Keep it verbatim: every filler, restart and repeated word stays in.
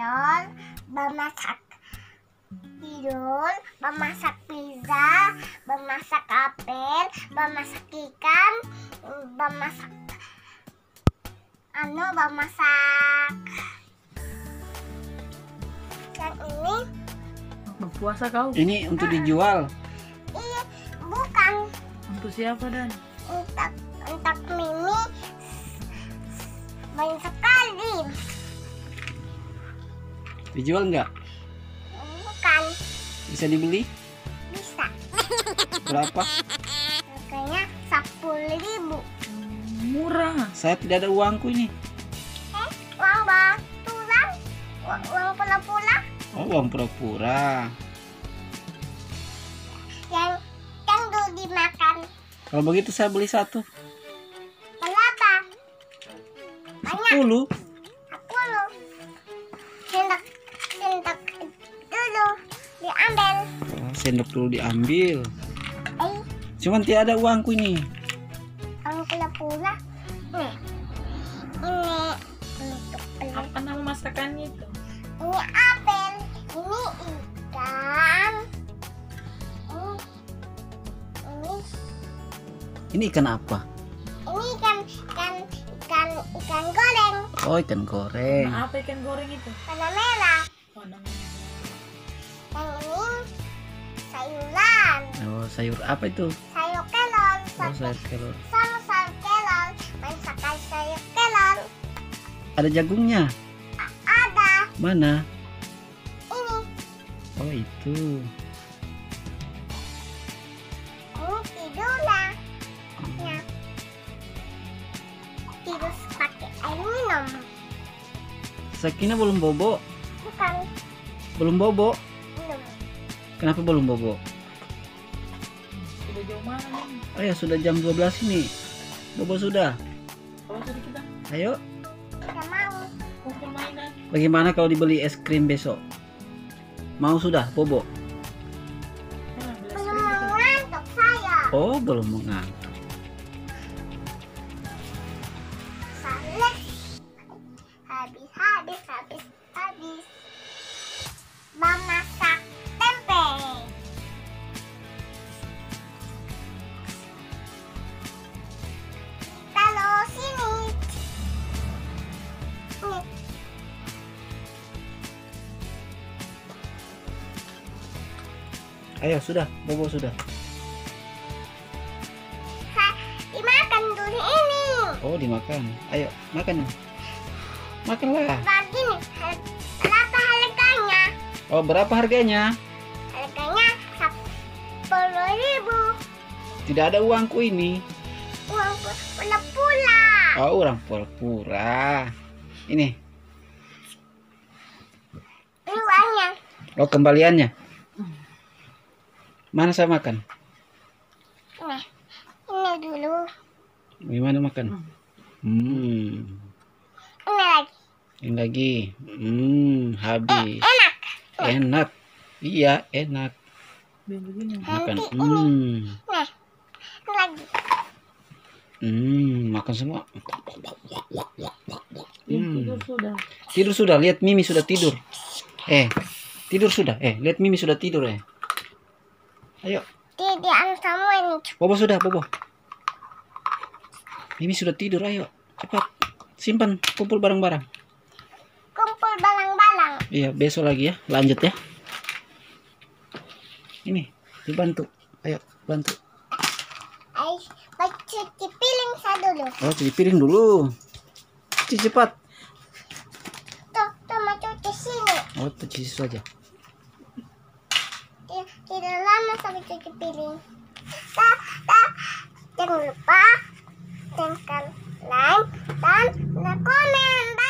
telur, memasak tidur, memasak pizza, memasak apel, memasak ikan, memasak anu, memasak yang ini. Berpuasa kau? Ini untuk dijual. Iya, bukan Untuk siapa Dan? untuk untuk Mimi. Banyak sekali. Dijual nggak? Bukan, Bisa dibeli? bisa. Berapa? Harganya sepuluh ribu. Murah. Saya tidak ada uangku ini. Eh, uang baturan, uang, uang pula-pula Oh, uang pura-pura. yang yang dulu dimakan. Kalau begitu saya beli satu. Berapa? Banyak. Sepuluh. Aku lo. Sendok, sendok dulu diambil. Oh, sendok dulu diambil. Eh, Cuman tidak ada uangku ini. uang pula-pula. Nih, ini untuk beli. Apa nama masakannya itu? Ini apel, ini ikan, ini, ini, Ini ikan apa? ini ikan, ikan, ikan, ikan goreng Oh, ikan goreng. Nah, apa ikan goreng itu? warna merah. Oh, namanya. Yang ini sayuran, Oh, sayur apa itu? sayur kelor, Oh, sayur kelor. sama sayur kelor, masakan sayur kelor. Ada jagungnya. Ada Mana? ini, Oh, itu. ini tidurlah. Ya. Tidur pakai air minum, Sakina belum bobo. bukan Belum bobo. minum. Kenapa belum bobo? Sudah jauh mana nih? Oh ya, sudah jam dua belas ini. Bobo sudah. Kalau sudah kita Ayo. Tidak mau. kumpul mainan. Bagaimana kalau dibeli es krim besok? Mau sudah, Bobo? Nah, belas Belum ribu tuh. mengantuk saya. Oh, belum mengantuk. Salah. Habis, habis, habis, habis. Memasak tempe. Kalau sini. Nih. Ayo, sudah, Bobo sudah. Ha- Dimakan dulu ini. Oh, dimakan. Ayo, makan. Makanlah. Begini. har- Berapa harganya? Oh, berapa harganya? Harganya sepuluh ribu. Tidak ada uangku ini. Uang pu- pula-pula. Oh, orang pura-pura. Ini. Ini uangnya. Oh, kembaliannya. Mana saya makan? Nih, ini dulu. Gimana makan? Hmm. Ini lagi. Ini lagi. Hmm, habis. Enak. Enak. Iya, enak. Biar begini. Makan. Nanti ini. Hmm. Nih, ini lagi. Hmm, makan semua. Yang Hmm. tidur sudah. Tidur sudah, lihat Mimi sudah tidur. Eh, tidur sudah. Eh, lihat Mimi sudah tidur eh. Ayo, Di diam semua ini. Bobo sudah, Bobo. Mimi sudah tidur, ayo. Cepat. Simpan, kumpul barang-barang. Kumpul balang-balang. Iya, besok lagi ya. Lanjut ya. Ini, dibantu. Ayo, bantu. Ayo, cuci piring saya dulu. Oh, cuci piring dulu. Cuci cepat. Tuh, tuh mau cuci sini. Oh, cuci saja. Tidak, tidak lama sampai cuci piring. Dah, dah. Jangan lupa tekan like dan komen.